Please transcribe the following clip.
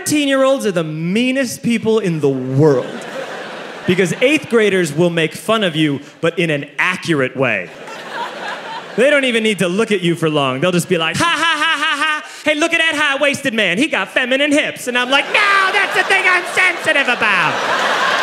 13-year-olds are the meanest people in the world. Because 8th graders will make fun of you, but in an accurate way. They don't even need to look at you for long. They'll just be like, ha, ha, ha, ha, ha. Hey, look at that high-waisted man. He got feminine hips. And I'm like, no, that's the thing I'm sensitive about.